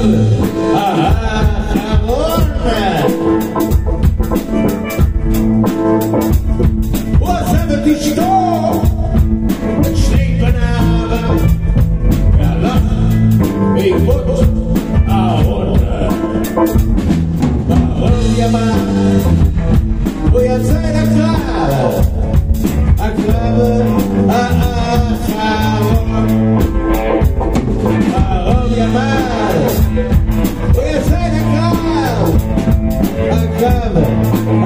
האחרון. הוא עזב את אשתו, את שני בניו, והלך בעקבות הארובה. בערוב ימיו הוא יצא לקרב, הקרב האחרון. בערוב ימיו הוא יצא לקרב, הקרב